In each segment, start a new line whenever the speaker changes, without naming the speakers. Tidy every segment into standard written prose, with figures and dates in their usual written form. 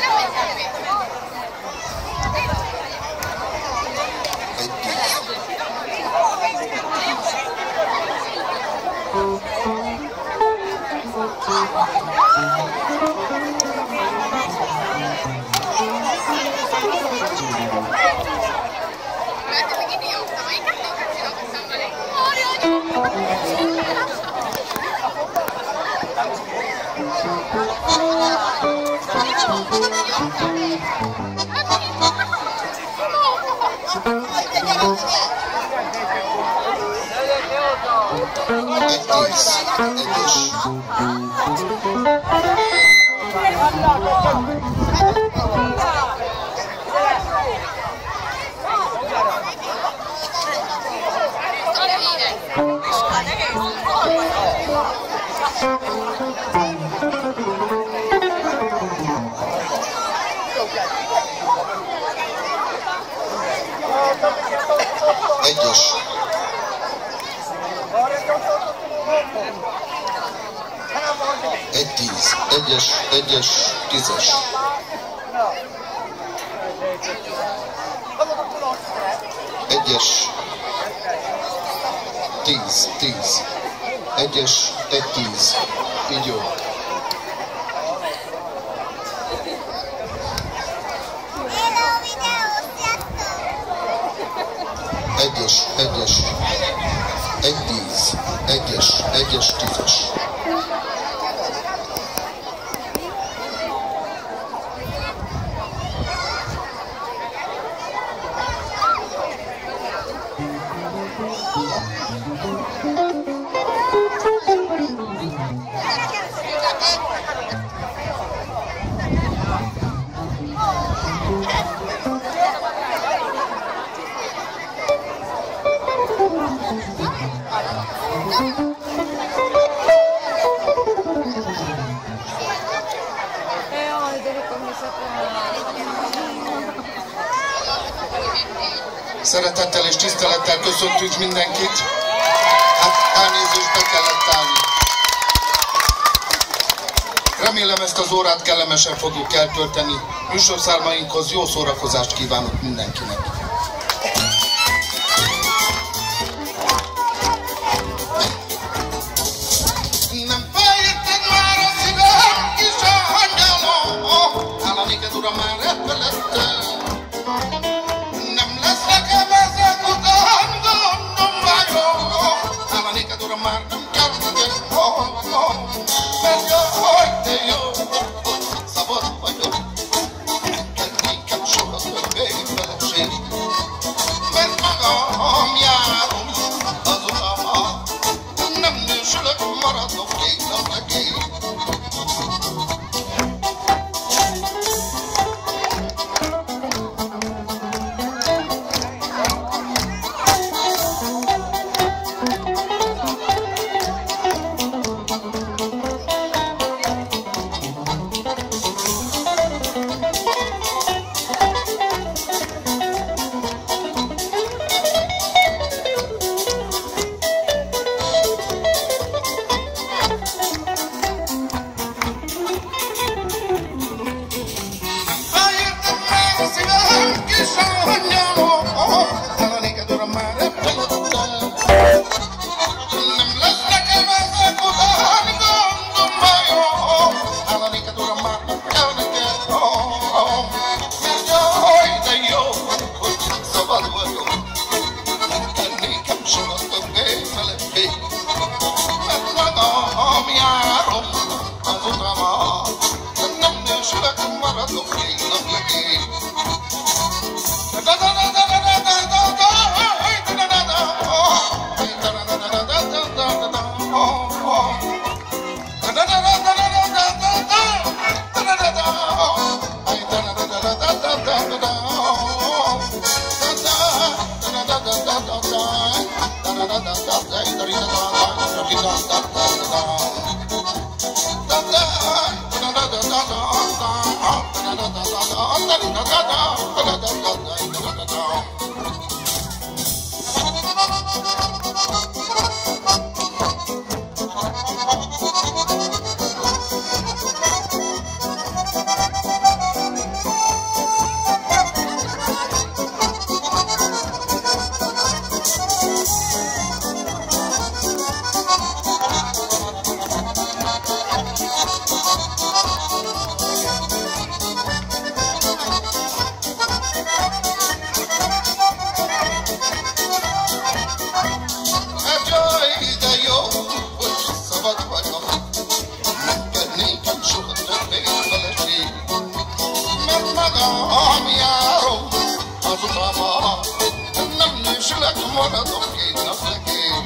Egyes, tízes. Egyes, 10. Egyes, 10. Így jó. Egyes, 10. Egyes, 10-es. Szeretettel és tisztelettel köszöntünk mindenkit. Hát elnézést, be kellett állni. Remélem, ezt az órát kellemesen fogjuk eltölteni. Műsorszámainkhoz jó szórakozást kívánok mindenkinek. Szabad vagyok, kell nékem soha többé feleség. maradok én a szegény.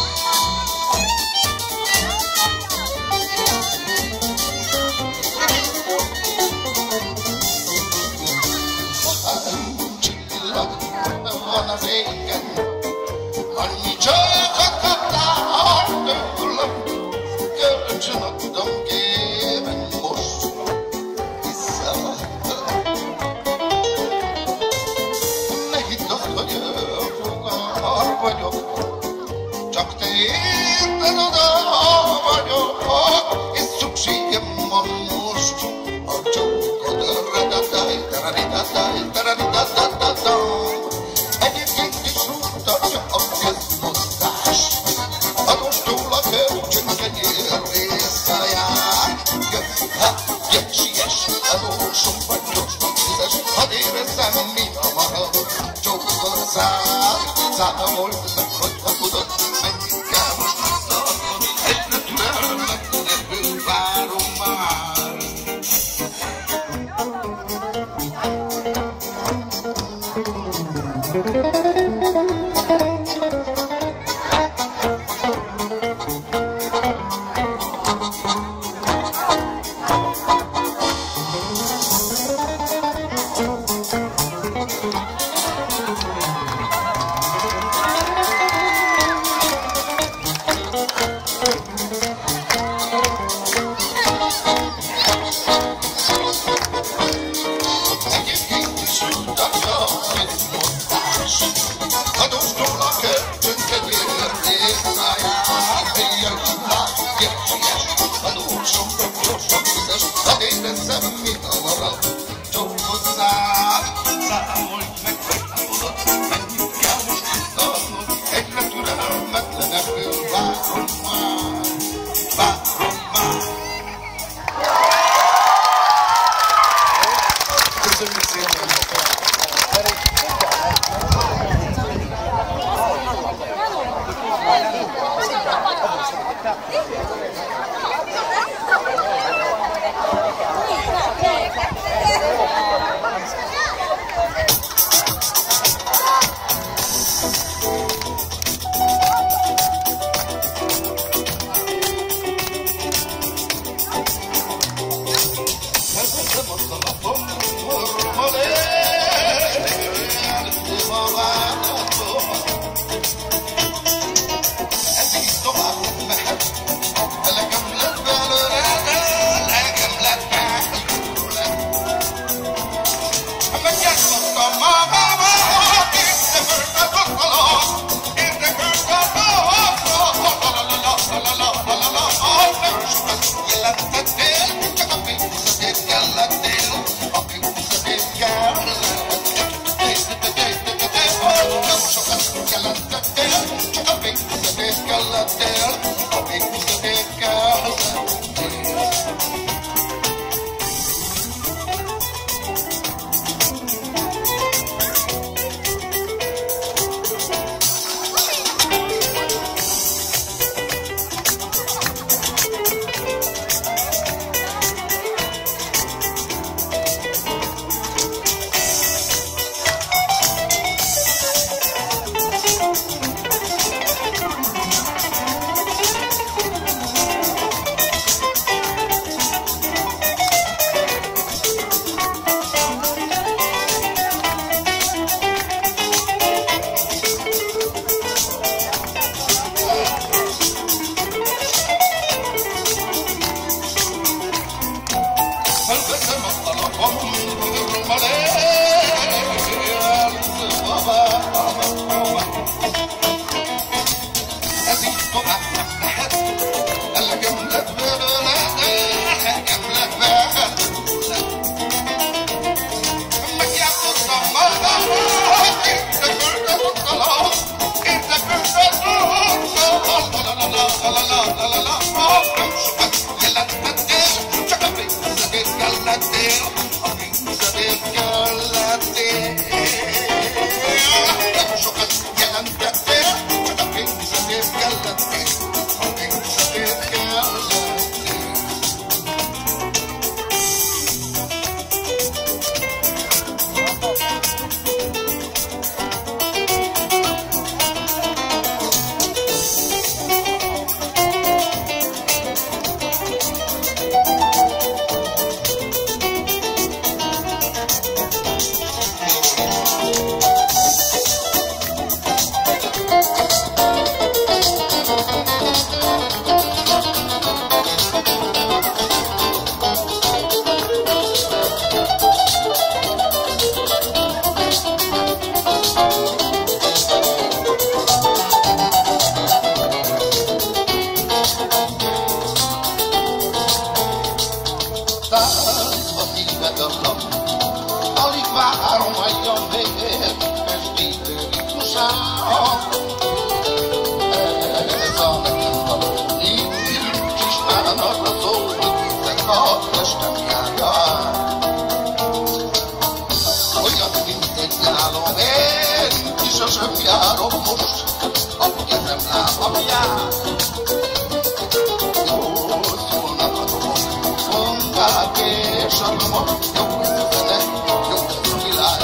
Csillag van az égen, annyi csókot kaptál tőlem, kölcsön adtam kérem most vissza. Ne hidd azt, hogy fogár vagyok, csak te érted oda vagyok, és szükségem van most a csókodra. Egyébként is mutatja a közmozgás, adóstól a kölcsönkenyér részszáját. Jöjj, siess, adósom vagy gyorsan fizes, hadd érezzem, mi a marad csókod számold meg, hogy ha tudod, mennyit kell most visszaadnod, egyre türelmetlenül várom már. tánc, a szíved öllap. Alig várom, hagyjam végén, esti ritmusára. Ez a nekem való nincs is már arra szól, de a testem járja. Olyan, mint egy nyálom, én is sosem járom most, a kezem lábam jár. Jól szólnak a dobok, fongák és a domok, jó zenek, jó a világ.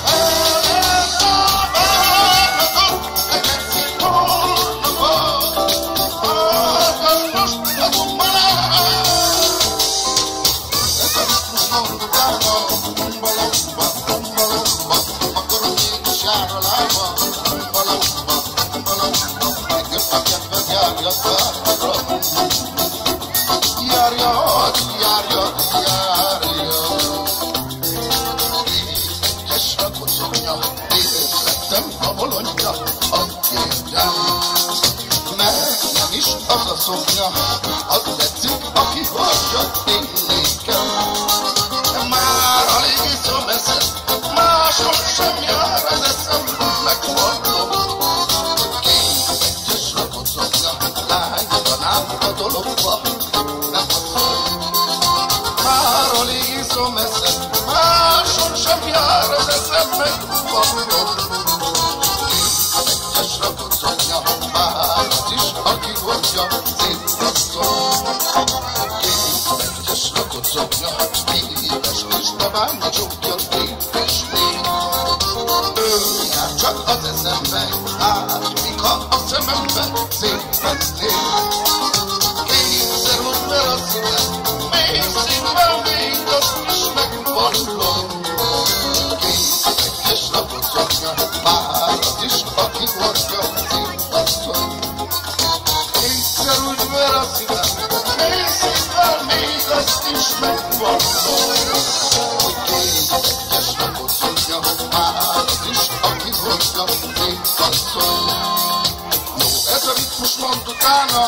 Az a szoknya, az tetszik, aki hordja tényléken. Már alig iszom eszem, máshol sem jár az eszem, megmondom. Kék-egyes rakott szoknya, lánytanám a dologba, nem passzol. Már alig iszom eszem, máshol sem jár az eszem, megmondom. Kék-egyes rakott szoknya, már az is, aki hordja, szép passzol. Kék-egyes rakott szoknya, éves és tabán, csukja képes lény. Ő jár csak az eszembe, hát mik ha a szemembe szépen néz. Kétszer húz fel a szívem, még szívvel még azt is megvallom. Kék-egyes rakott szoknya, már az is, aki hordja, szép passzol. Kétszer úgy ver a szívem, még szívvel még azt is megvallom. Kék-egyes rakott szoknya, már az is, aki hordja, szép passzol. Jó, ez a ritmus mond utána,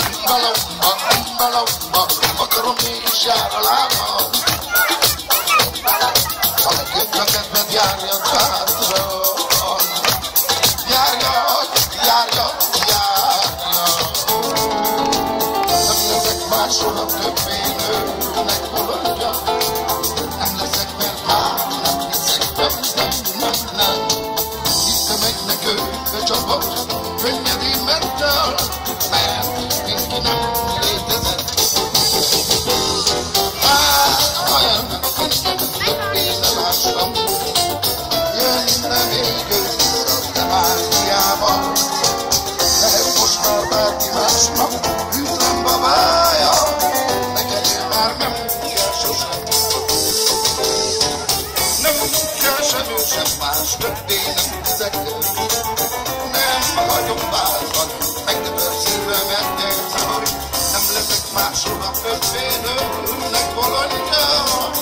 balomba, akarom mégis jár a lábam. A legjobb a kedved járja hátra. Járja. Nem leszek már soha többé nőnek bolondja. Nem leszek, mert már nem hiszek, nem. Hitte meg nekőbe csapott, könnyedén ment el, mert mindenki nem létezett. Olyan többé nem ástam, jönne még őszre, de már hiába. Lehet most már bárki másnak, üzlem babája, neked ő már nem kell sosem. Nem kell sem ő sem más, többé nem hiszek. Nem hagyom bárban, megdöböl szívemet elzavar. Nem leszek máshol a többé nőnek bolondja.